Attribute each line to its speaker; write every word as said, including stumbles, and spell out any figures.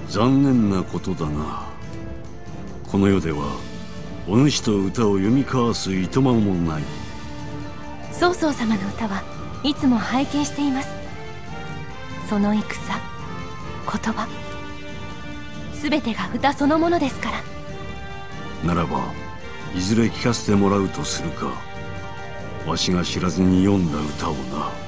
Speaker 1: 残念なことだな。この世ではお主と歌を読み交わすいとまもない。
Speaker 2: 曹操様の歌はいつも拝見しています。その戦、言葉、全てが歌そのものですから。
Speaker 1: ならばいずれ聞かせてもらうとするか。わしが知らずに読んだ歌をな。